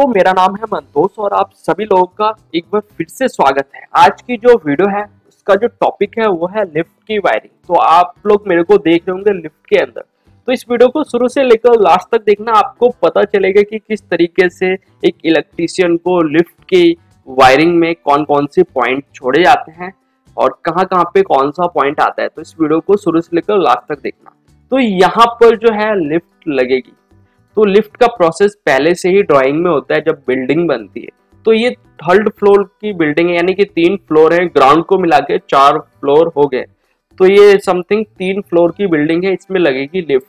मेरा नाम है मंतोष और आप सभी लोगों का एक बार फिर से स्वागत है। आज की जो वीडियो है उसका जो टॉपिक है वो है लिफ्ट की वायरिंग। तो आप लोग मेरे को देख रहे होंगे लिफ्ट के अंदर, तो इस वीडियो को शुरू से लेकर लास्ट तक देखना, आपको पता चलेगा कि किस तरीके से एक इलेक्ट्रीशियन को लिफ्ट की वायरिंग में कौन कौन से पॉइंट छोड़े जाते हैं और कहाँ कहाँ पे कौन सा पॉइंट आता है। तो इस वीडियो को शुरू से लेकर लास्ट तक देखना। तो यहाँ पर जो है लिफ्ट लगेगी, तो लिफ्ट का प्रोसेस पहले से ही ड्राइंग में होता है जब बिल्डिंग बनती है। तो ये थर्ड फ्लोर की बिल्डिंग है, यानी कि 3 फ्लोर है, ग्राउंड को मिला के 4 फ्लोर हो गए। तो ये समथिंग 3 फ्लोर की बिल्डिंग है, इसमें लगेगी लिफ्ट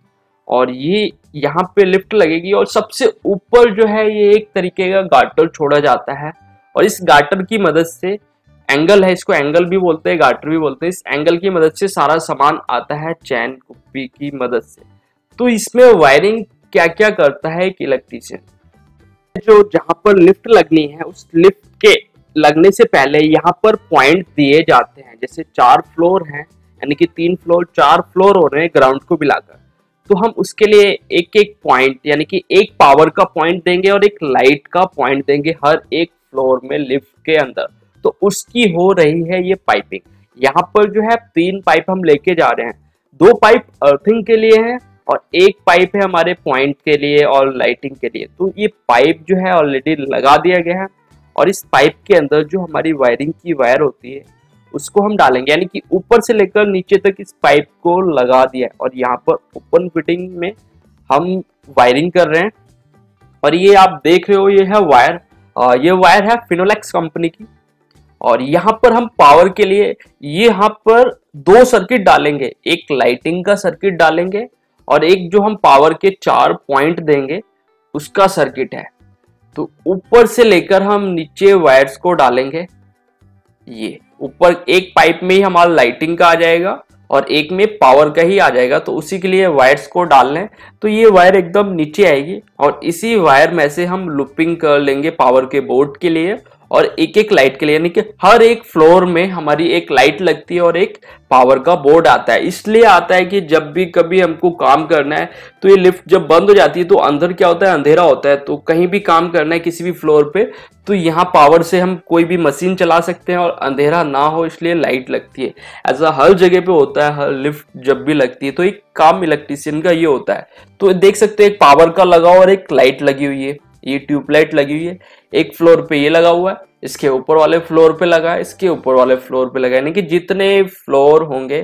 और ये यहाँ पे लिफ्ट लगेगी। और सबसे ऊपर जो है ये एक तरीके का गार्टर छोड़ा जाता है और इस गार्टर की मदद से, एंगल है, इसको एंगल भी बोलते हैं, गार्टर भी बोलते हैं, इस एंगल की मदद से सारा सामान आता है चैन कुप्पी की मदद से। तो इसमें वायरिंग क्या क्या करता है एक इलेक्ट्रीशियन, जो जहां पर लिफ्ट लगनी है उस लिफ्ट के लगने से पहले यहाँ पर पॉइंट दिए जाते हैं। जैसे 4 फ्लोर हैं, यानी कि 3 फ्लोर 4 फ्लोर हो रहे हैं ग्राउंड को मिलाकर, तो हम उसके लिए एक एक पॉइंट, यानी कि एक पावर का पॉइंट देंगे और एक लाइट का पॉइंट देंगे हर एक फ्लोर में लिफ्ट के अंदर। तो उसकी हो रही है ये पाइपिंग। यहाँ पर जो है 3 पाइप हम लेके जा रहे हैं, 2 पाइप अर्थिंग के लिए हैं और एक पाइप है हमारे पॉइंट के लिए और लाइटिंग के लिए। तो ये पाइप जो है ऑलरेडी लगा दिया गया है और इस पाइप के अंदर जो हमारी वायरिंग की वायर होती है उसको हम डालेंगे, यानी कि ऊपर से लेकर नीचे तक इस पाइप को लगा दिया है और यहाँ पर ओपन फिटिंग में हम वायरिंग कर रहे हैं। और ये आप देख रहे हो, ये है वायर, ये वायर है फिनोलेक्स कंपनी की। और यहाँ पर हम पावर के लिए ये यहाँ पर 2 सर्किट डालेंगे, एक लाइटिंग का सर्किट डालेंगे और एक जो हम पावर के 4 पॉइंट देंगे उसका सर्किट है। तो ऊपर से लेकर हम नीचे वायर्स को डालेंगे। ये ऊपर एक पाइप में ही हमारा लाइटिंग का आ जाएगा और एक में पावर का ही आ जाएगा, तो उसी के लिए वायर्स को डाल लें। तो ये वायर एकदम नीचे आएगी और इसी वायर में से हम लूपिंग कर लेंगे पावर के बोर्ड के लिए और एक एक लाइट के लिए, यानी कि हर एक फ्लोर में हमारी एक लाइट लगती है और एक पावर का बोर्ड आता है। इसलिए आता है कि जब भी कभी हमको काम करना है तो ये लिफ्ट जब बंद हो जाती है तो अंदर क्या होता है, अंधेरा होता है। तो कहीं भी काम करना है किसी भी फ्लोर पे, तो यहाँ पावर से हम कोई भी मशीन चला सकते हैं और अंधेरा ना हो, इसलिए लाइट लगती है। ऐसा हर जगह पे होता है, हर लिफ्ट जब भी लगती है। तो एक काम इलेक्ट्रीशियन का ये होता है। तो देख सकते हैं एक पावर का लगा और एक लाइट लगी हुई है, ये ट्यूबलाइट लगी हुई है। एक फ्लोर पे ये लगा हुआ है, इसके ऊपर वाले फ्लोर पे लगा है, इसके ऊपर वाले फ्लोर पे लगा है, यानी कि जितने फ्लोर होंगे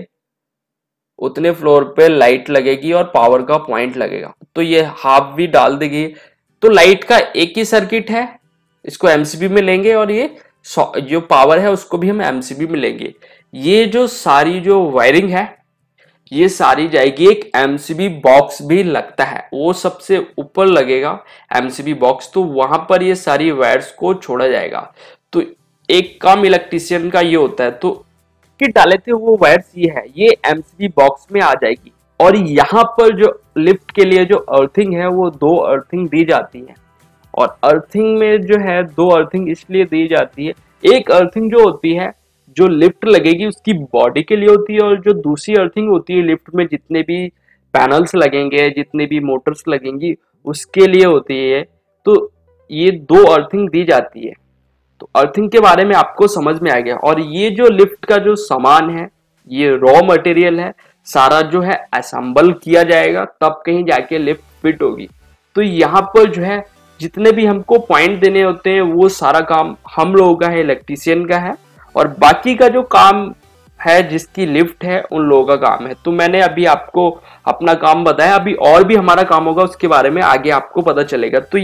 उतने फ्लोर पे लाइट लगेगी और पावर का पॉइंट लगेगा। तो ये हाफ भी डाल देगी। तो लाइट का एक ही सर्किट है, इसको एमसीबी में लेंगे और ये जो पावर है उसको भी हम एमसीबी में लेंगे। ये जो सारी जो वायरिंग है ये सारी जाएगी, एक एमसीबी बॉक्स भी लगता है, वो सबसे ऊपर लगेगा एमसीबी बॉक्स। तो वहां पर ये सारी वायर्स को छोड़ा जाएगा। तो एक काम इलेक्ट्रीशियन का ये होता है। तो किट डाले थे वो वायर्स ये है, ये एमसीबी बॉक्स में आ जाएगी। और यहाँ पर जो लिफ्ट के लिए जो अर्थिंग है वो 2 अर्थिंग दी जाती है। और अर्थिंग में जो है 2 अर्थिंग इसलिए दी जाती है, एक अर्थिंग जो होती है जो लिफ्ट लगेगी उसकी बॉडी के लिए होती है और जो दूसरी अर्थिंग होती है लिफ्ट में जितने भी पैनल्स लगेंगे, जितने भी मोटर्स लगेंगी उसके लिए होती है। तो ये 2 अर्थिंग दी जाती है। तो अर्थिंग के बारे में आपको समझ में आ गया। और ये जो लिफ्ट का जो सामान है ये रॉ मटेरियल है, सारा जो है असेंबल किया जाएगा तब कहीं जाके लिफ्ट फिट होगी। तो यहाँ पर जो है जितने भी हमको पॉइंट देने होते हैं वो सारा काम हम लोगों का है, इलेक्ट्रीशियन का है। और बाकी का जो काम है जिसकी लिफ्ट है उन लोगों का काम है। तो मैंने अभी आपको अपना काम बताया, अभी और भी हमारा काम होगा उसके बारे में आगे आपको पता चलेगा। तो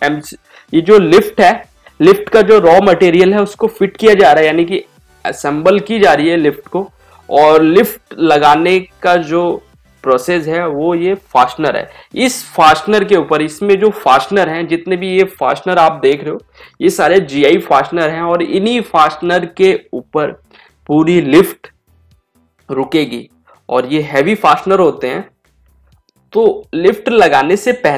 ये जो लिफ्ट है, लिफ्ट का जो रॉ मटेरियल है उसको फिट किया जा रहा है, यानी कि असेंबल की जा रही है लिफ्ट को। और लिफ्ट लगाने का जो प्रोसेस है वो ये फास्टनर है। इस फास्टनर के ऊपर, इसमें जो फास्टनर हैं, जितने भी ये फास्टनर आप देख रहे हो ये सारे जीआई फास्टनर हैं और इन्हीं फास्टनर के ऊपर पूरी लिफ्ट रुकेगी और ये हैवी फास्टनर होते हैं। तो लिफ्ट लगाने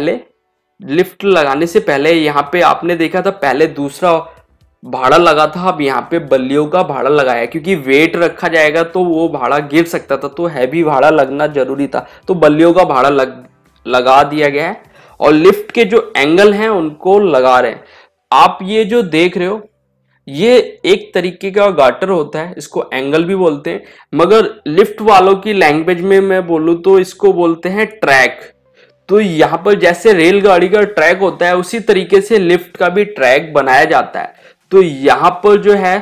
से पहले यहाँ पे आपने देखा था पहले दूसरा भाड़ा लगा था, अब यहाँ पे बल्लियों का भाड़ा लगाया, क्योंकि वेट रखा जाएगा तो वो भाड़ा गिर सकता था, तो हैवी भाड़ा लगना जरूरी था। तो बल्लियों का भाड़ा लगा दिया गया है और लिफ्ट के जो एंगल हैं उनको लगा रहे हैं। आप ये जो देख रहे हो ये एक तरीके का गाटर होता है, इसको एंगल भी बोलते हैं, मगर लिफ्ट वालों की लैंग्वेज में मैं बोलूं तो इसको बोलते हैं ट्रैक। तो यहाँ पर जैसे रेलगाड़ी का ट्रैक होता है उसी तरीके से लिफ्ट का भी ट्रैक बनाया जाता है। तो यहाँ पर जो है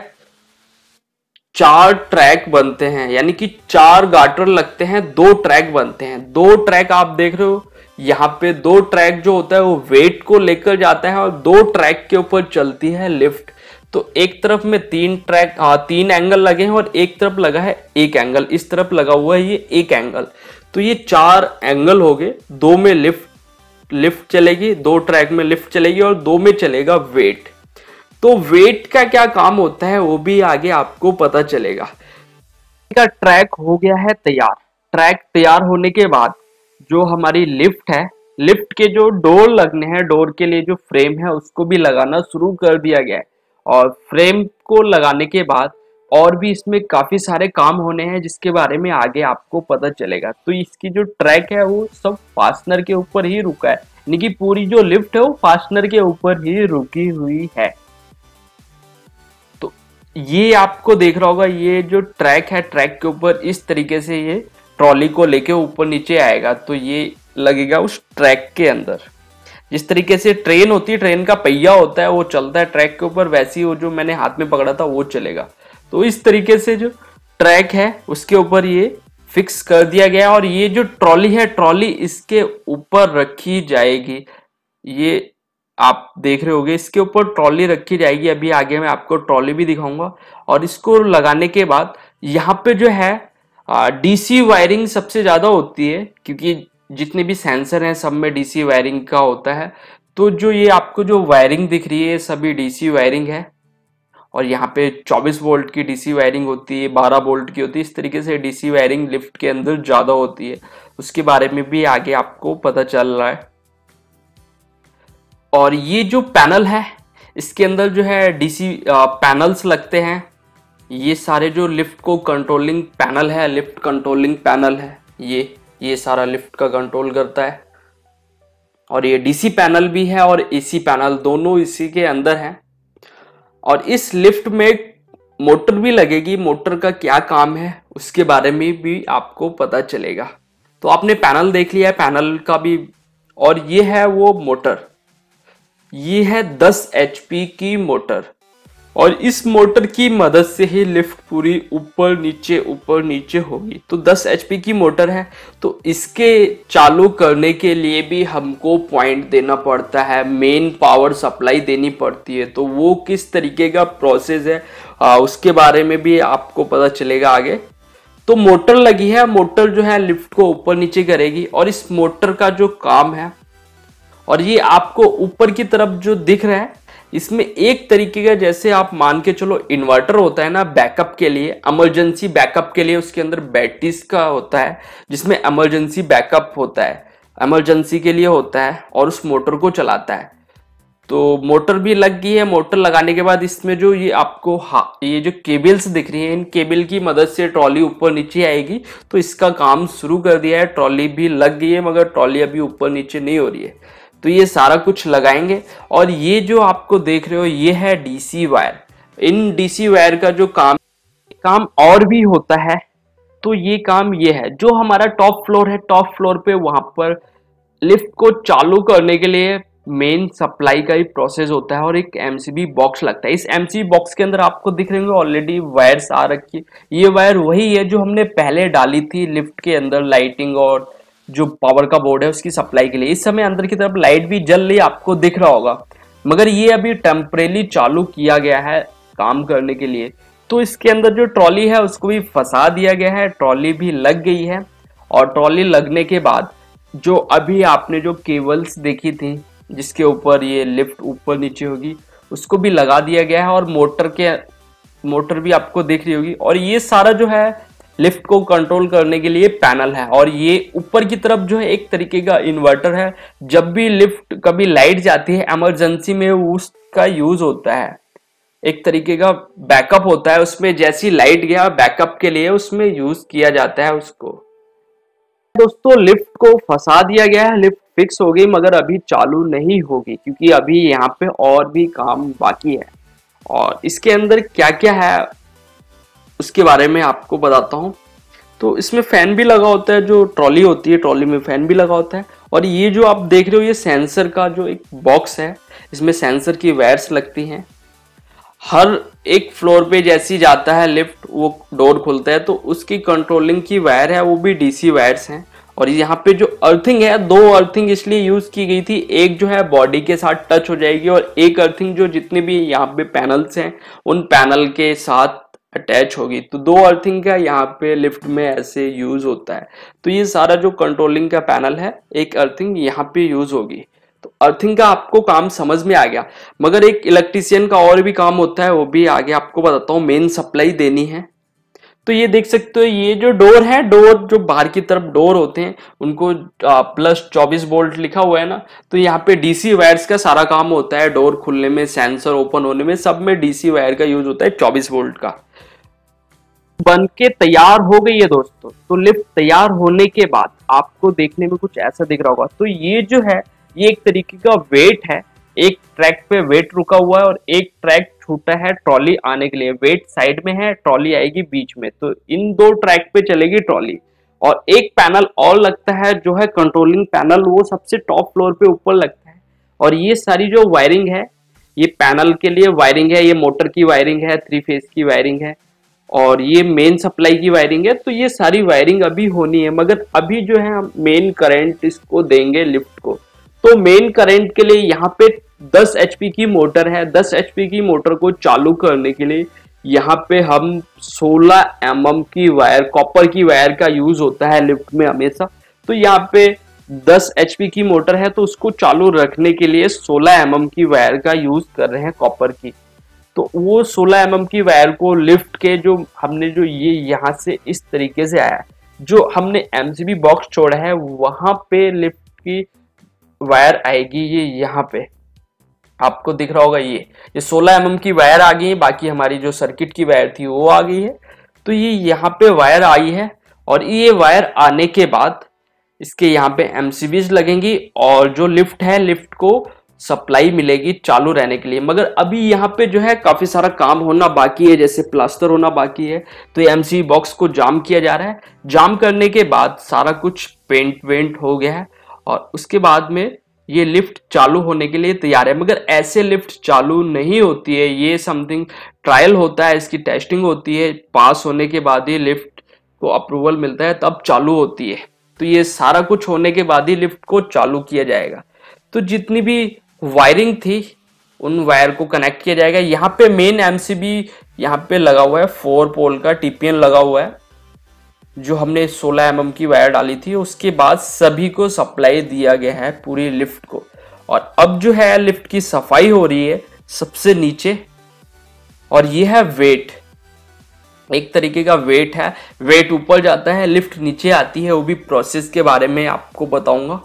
4 ट्रैक बनते हैं, यानी कि 4 गाटर लगते हैं, 2 ट्रैक बनते हैं। 2 ट्रैक आप देख रहे हो यहाँ पे, 2 ट्रैक जो होता है वो वेट को लेकर जाता है और 2 ट्रैक के ऊपर चलती है लिफ्ट। तो एक तरफ में 3 ट्रैक 3 एंगल लगे हैं और एक तरफ लगा है एक एंगल, इस तरफ लगा हुआ है ये एक एंगल। तो ये 4 एंगल हो गए, 2 में लिफ्ट चलेगी, 2 ट्रैक में लिफ्ट चलेगी और 2 में चलेगा वेट। तो वेट का क्या काम होता है वो भी आगे आपको पता चलेगा। का ट्रैक हो गया है तैयार। ट्रैक तैयार होने के बाद जो हमारी लिफ्ट है, लिफ्ट के जो डोर लगने हैं, डोर के लिए जो फ्रेम है उसको भी लगाना शुरू कर दिया गया है। और फ्रेम को लगाने के बाद और भी इसमें काफी सारे काम होने हैं जिसके बारे में आगे आपको पता चलेगा। तो इसकी जो ट्रैक है वो सब फास्टनर के ऊपर ही रुका है, यानी कि पूरी जो लिफ्ट है वो फास्टनर के ऊपर ही रुकी हुई है। तो ये आपको देख रहा होगा, ये जो ट्रैक है, ट्रैक के ऊपर इस तरीके से ये ट्रॉली को लेके ऊपर नीचे आएगा। तो ये लगेगा उस ट्रैक के अंदर। जिस तरीके से ट्रेन होती है, ट्रेन का पहिया होता है वो चलता है ट्रैक के ऊपर, वैसे ही वो जो मैंने हाथ में पकड़ा था वो चलेगा। तो इस तरीके से जो ट्रैक है उसके ऊपर ये फिक्स कर दिया गया। और ये जो ट्रॉली है, ट्रॉली इसके ऊपर रखी जाएगी। ये आप देख रहे होगे इसके ऊपर ट्रॉली रखी जाएगी। अभी आगे मैं आपको ट्रॉली भी दिखाऊंगा। और इसको लगाने के बाद यहाँ पे जो है डीसी वायरिंग सबसे ज्यादा होती है, क्योंकि जितने भी सेंसर हैं सब में डीसी वायरिंग का होता है। तो जो ये आपको जो वायरिंग दिख रही है सभी डीसी वायरिंग है। और यहाँ पे 24 वोल्ट की डीसी वायरिंग होती है, 12 वोल्ट की होती है। इस तरीके से डीसी वायरिंग लिफ्ट के अंदर ज्यादा होती है, उसके बारे में भी आगे आपको पता चल रहा है। और ये जो पैनल है इसके अंदर जो है डीसी पैनल्स लगते हैं। ये सारे जो लिफ्ट को कंट्रोलिंग पैनल है, लिफ्ट कंट्रोलिंग पैनल है, ये सारा लिफ्ट का कंट्रोल करता है। और ये डीसी पैनल भी है और एसी पैनल दोनों इसी के अंदर है। और इस लिफ्ट में मोटर भी लगेगी। मोटर का क्या काम है उसके बारे में भी आपको पता चलेगा। तो आपने पैनल देख लिया है, पैनल का भी। और ये है वो मोटर, ये है 10 HP की मोटर। और इस मोटर की मदद से ही लिफ्ट पूरी ऊपर नीचे होगी। तो 10 HP की मोटर है, तो इसके चालू करने के लिए भी हमको पॉइंट देना पड़ता है, मेन पावर सप्लाई देनी पड़ती है। तो वो किस तरीके का प्रोसेस है उसके बारे में भी आपको पता चलेगा आगे। तो मोटर लगी है, मोटर जो है लिफ्ट को ऊपर नीचे करेगी। और इस मोटर का जो काम है, और ये आपको ऊपर की तरफ जो दिख रहा है, इसमें एक तरीके का, जैसे आप मान के चलो इन्वर्टर होता है ना बैकअप के लिए, इमरजेंसी बैकअप के लिए उसके अंदर बैटरीज का होता है जिसमें इमरजेंसी बैकअप होता है, इमरजेंसी के लिए होता है और उस मोटर को चलाता है। तो मोटर भी लग गई है। मोटर लगाने के बाद इसमें जो ये आपको ये जो केबल्स दिख रही हैं, इन केबल की मदद से ट्रॉली ऊपर नीचे आएगी। तो इसका काम शुरू कर दिया है। ट्रॉली भी लग गई है मगर ट्रॉली अभी ऊपर नीचे नहीं हो रही है। तो ये सारा कुछ लगाएंगे। और ये जो आपको देख रहे हो ये है डीसी वायर। इन डीसी वायर का जो काम और भी होता है। तो ये काम ये है, जो हमारा टॉप फ्लोर है, टॉप फ्लोर पे वहां पर लिफ्ट को चालू करने के लिए मेन सप्लाई का ही प्रोसेस होता है और एक एमसीबी बॉक्स लगता है। इस एमसीबी बॉक्स के अंदर आपको दिख रहे होंगे ऑलरेडी वायर्स आ रखी है। ये वायर वही है जो हमने पहले डाली थी लिफ्ट के अंदर, लाइटिंग और जो पावर का बोर्ड है उसकी सप्लाई के लिए। इस समय अंदर की तरफ लाइट भी जल रही, आपको दिख रहा होगा, मगर ये अभी टेम्परेली चालू किया गया है काम करने के लिए। तो इसके अंदर जो ट्रॉली है उसको भी फंसा दिया गया है, ट्रॉली भी लग गई है। और ट्रॉली लगने के बाद जो अभी आपने जो केबल्स देखी थी जिसके ऊपर ये लिफ्ट ऊपर नीचे होगी, उसको भी लगा दिया गया है। और मोटर भी आपको दिख रही होगी। और ये सारा जो है लिफ्ट को कंट्रोल करने के लिए पैनल है। और ये ऊपर की तरफ जो है एक तरीके का इन्वर्टर है। जब भी लिफ्ट कभी लाइट जाती है इमरजेंसी में उसका यूज होता है, एक तरीके का बैकअप होता है उसमें। जैसी लाइट गया बैकअप के लिए उसमें यूज किया जाता है उसको। दोस्तों लिफ्ट को फंसा दिया गया है, लिफ्ट फिक्स हो गई मगर अभी चालू नहीं होगी क्योंकि अभी यहाँ पे और भी काम बाकी है। और इसके अंदर क्या क्या है उसके बारे में आपको बताता हूँ। तो इसमें फैन भी लगा होता है, जो ट्रॉली होती है ट्रॉली में फैन भी लगा होता है। और ये जो आप देख रहे हो ये सेंसर का जो एक बॉक्स है, इसमें सेंसर की वायर्स लगती हैं। हर एक फ्लोर पे जैसी जाता है लिफ्ट वो डोर खुलता है तो उसकी कंट्रोलिंग की वायर है वो भी डीसी वायर्स हैं। और यहाँ पे जो अर्थिंग है, दो अर्थिंग इसलिए यूज की गई थी, एक जो है बॉडी के साथ टच हो जाएगी और एक अर्थिंग जो जितने भी यहाँ पे पैनल्स हैं उन पैनल के साथ अटैच होगी। तो दो अर्थिंग का यहाँ पे लिफ्ट में ऐसे यूज होता है। तो ये सारा जो कंट्रोलिंग का पैनल है एक अर्थिंग यहाँ पे यूज होगी। तो अर्थिंग का आपको काम समझ में आ गया, मगर एक इलेक्ट्रिशियन का और भी काम होता है वो भी आगे आपको बताता हूँ। मेन सप्लाई देनी है। तो ये देख सकते हो ये जो डोर है, डोर जो बाहर की तरफ डोर होते हैं उनको प्लस 24 वोल्ट लिखा हुआ है ना, तो यहाँ पे डीसी वायर्स का सारा काम होता है। डोर खुलने में, सेंसर ओपन होने में, सब में डीसी वायर का यूज होता है 24 वोल्ट का। बन के तैयार हो गई है दोस्तों। तो लिफ्ट तैयार होने के बाद आपको देखने में कुछ ऐसा दिख रहा होगा। तो ये जो है ये एक तरीके का वेट है, एक ट्रैक पे वेट रुका हुआ है और एक ट्रैक छूटा है ट्रॉली आने के लिए। वेट साइड में है, ट्रॉली आएगी बीच में। तो इन दो ट्रैक पे चलेगी ट्रॉली। और एक पैनल और लगता है जो है कंट्रोलिंग पैनल, वो सबसे टॉप फ्लोर पे ऊपर लगता है। और ये सारी जो वायरिंग है ये पैनल के लिए वायरिंग है, ये मोटर की वायरिंग है, 3 फेज की वायरिंग है और ये मेन सप्लाई की वायरिंग है। तो ये सारी वायरिंग अभी होनी है, मगर अभी जो है हम मेन करंट इसको देंगे लिफ्ट को। तो मेन करंट के लिए यहाँ पे 10 एचपी की मोटर है। 10 एचपी की मोटर को चालू करने के लिए यहाँ पे हम 16 mm की वायर, कॉपर की वायर का यूज होता है लिफ्ट में हमेशा। तो यहाँ पे 10 एचपी की मोटर है तो उसको चालू रखने के लिए 16 mm की वायर का यूज कर रहे हैं, कॉपर की। तो वो 16 mm की वायर को लिफ्ट के जो हमने जो ये यहाँ से इस तरीके से आया, जो हमने एमसीबी बॉक्स छोड़ा है वहां पे लिफ्ट की वायर आएगी। ये यहाँ पे आपको दिख रहा होगा, ये 16 mm की वायर आ गई है। बाकी हमारी जो सर्किट की वायर थी वो आ गई है। तो ये यहाँ पे वायर आई है और ये वायर आने के बाद इसके यहाँ पे एमसीबीज लगेंगी और जो लिफ्ट है लिफ्ट को सप्लाई मिलेगी चालू रहने के लिए। मगर अभी यहाँ पे जो है काफी सारा काम होना बाकी है, जैसे प्लास्टर होना बाकी है। तो ये एमसीबी बॉक्स को जाम किया जा रहा है। जाम करने के बाद सारा कुछ पेंट वेंट हो गया है और उसके बाद में ये लिफ्ट चालू होने के लिए तैयार है। मगर ऐसे लिफ्ट चालू नहीं होती है, ये समथिंग ट्रायल होता है, इसकी टेस्टिंग होती है। पास होने के बाद ही लिफ्ट को अप्रूवल मिलता है तब चालू होती है। तो ये सारा कुछ होने के बाद ही लिफ्ट को चालू किया जाएगा। तो जितनी भी वायरिंग थी उन वायर को कनेक्ट किया जाएगा। यहाँ पे मेन एमसीबी यहाँ पे लगा हुआ है, 4 पोल का टीपीएन लगा हुआ है जो हमने 16 mm की वायर डाली थी। उसके बाद सभी को सप्लाई दिया गया है पूरी लिफ्ट को। और अब जो है लिफ्ट की सफाई हो रही है सबसे नीचे। और ये है वेट, एक तरीके का वेट है। वेट ऊपर जाता है, लिफ्ट नीचे आती है, वो भी प्रोसेस के बारे में आपको बताऊंगा।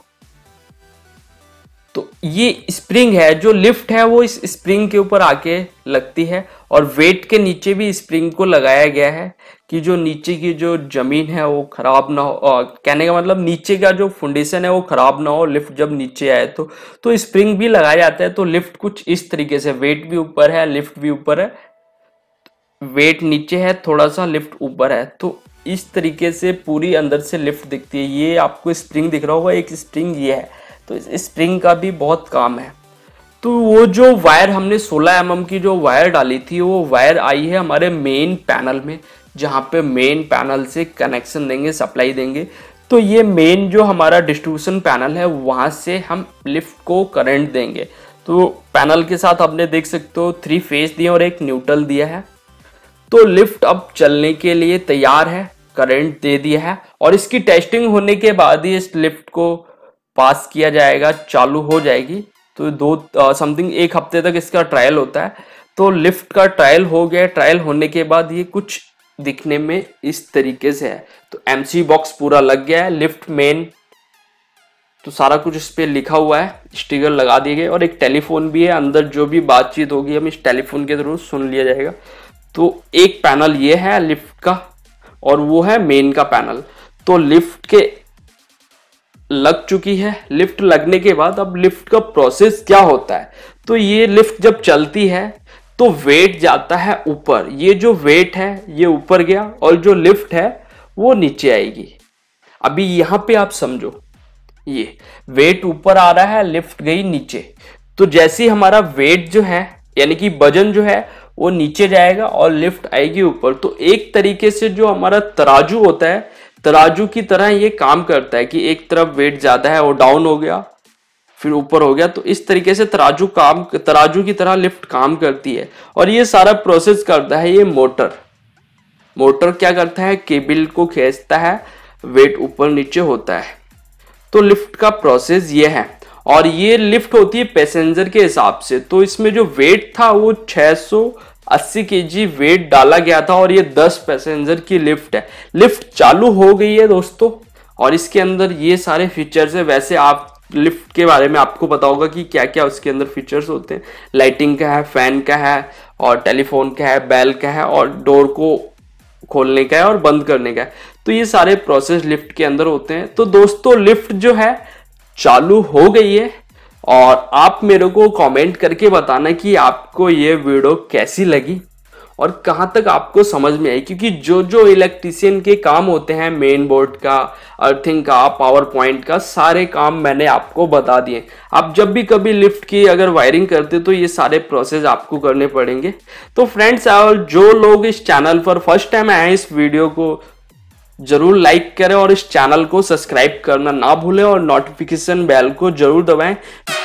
तो ये स्प्रिंग है, जो लिफ्ट है वो इस स्प्रिंग के ऊपर आके लगती है और वेट के नीचे भी स्प्रिंग को लगाया गया है कि जो नीचे की जो जमीन है वो खराब ना हो। कहने का मतलब नीचे का जो फाउंडेशन है वो खराब ना हो लिफ्ट जब नीचे आए तो स्प्रिंग भी लगाया जाता है। तो लिफ्ट कुछ इस तरीके से, वेट भी ऊपर है, लिफ्ट भी ऊपर है, वेट नीचे है थोड़ा सा, लिफ्ट ऊपर है। तो इस तरीके से पूरी अंदर से लिफ्ट दिखती है। ये आपको स्प्रिंग दिख रहा होगा, एक स्प्रिंग ये है। तो इस स्प्रिंग का भी बहुत काम है। तो वो जो वायर हमने 16 mm की जो वायर डाली थी वो वायर आई है हमारे मेन पैनल में, जहाँ पे मेन पैनल से कनेक्शन देंगे, सप्लाई देंगे। तो ये मेन जो हमारा डिस्ट्रीब्यूशन पैनल है वहाँ से हम लिफ्ट को करंट देंगे। तो पैनल के साथ आपने देख सकते हो 3 फेज दिए और एक न्यूट्रल दिया है। तो लिफ्ट अब चलने के लिए तैयार है, करंट दे दिया है और इसकी टेस्टिंग होने के बाद ही इस लिफ्ट को पास किया जाएगा, चालू हो जाएगी। तो समथिंग 1 हफ्ते तक इसका ट्रायल होता है। तो लिफ्ट का ट्रायल हो गया। ट्रायल होने के बाद ये कुछ दिखने में इस तरीके से है। तो एमसी बॉक्स पूरा लग गया है, लिफ्ट मेन, तो सारा कुछ इस पे लिखा हुआ है, स्टिकर लगा दिए गए और एक टेलीफोन भी है। अंदर जो भी बातचीत होगी हम इस टेलीफोन के थ्रू सुन लिया जाएगा। तो एक पैनल ये है लिफ्ट का और वो है मेन का पैनल। तो लिफ्ट के लग चुकी है। लिफ्ट लगने के बाद अब लिफ्ट का प्रोसेस क्या होता है, तो ये लिफ्ट जब चलती है तो वेट जाता है ऊपर। ये जो वेट है ये ऊपर गया और जो लिफ्ट है वो नीचे आएगी। अभी यहां पे आप समझो, ये वेट ऊपर आ रहा है, लिफ्ट गई नीचे। तो जैसे ही हमारा वेट जो है यानी कि वजन जो है वो नीचे जाएगा और लिफ्ट आएगी ऊपर, तो एक तरीके से जो हमारा तराजू होता है, तराजू की तरह ये काम करता है कि एक तरफ वेट ज्यादा है वो डाउन हो गया, फिर ऊपर हो गया। तो इस तरीके से तराजू की तरह लिफ्ट काम करती है। और ये सारा प्रोसेस करता है ये मोटर। मोटर क्या करता है, केबल को खींचता है, वेट ऊपर नीचे होता है। तो लिफ्ट का प्रोसेस ये है। और ये लिफ्ट होती है पैसेंजर के हिसाब से। तो इसमें जो वेट था वो 680 केजी वेट डाला गया था और ये 10 पैसेंजर की लिफ्ट है। लिफ्ट चालू हो गई है दोस्तों, और इसके अंदर ये सारे फीचर्स है। वैसे आप लिफ्ट के बारे में आपको पता होगा कि क्या क्या उसके अंदर फीचर्स होते हैं। लाइटिंग का है, फैन का है, और टेलीफोन का है, बेल का है, और डोर को खोलने का है और बंद करने का है। तो ये सारे प्रोसेस लिफ्ट के अंदर होते हैं। तो दोस्तों लिफ्ट जो है चालू हो गई है, और आप मेरे को कमेंट करके बताना कि आपको ये वीडियो कैसी लगी और कहां तक आपको समझ में आई। क्योंकि जो जो इलेक्ट्रिशियन के काम होते हैं, मेन बोर्ड का, अर्थिंग का, पावर पॉइंट का, सारे काम मैंने आपको बता दिए। आप जब भी कभी लिफ्ट की अगर वायरिंग करते तो ये सारे प्रोसेस आपको करने पड़ेंगे। तो फ्रेंड्स, और जो लोग इस चैनल पर फर्स्ट टाइम आए हैं, इस वीडियो को जरूर लाइक करें और इस चैनल को सब्सक्राइब करना ना भूलें और नोटिफिकेशन बेल को जरूर दबाएं।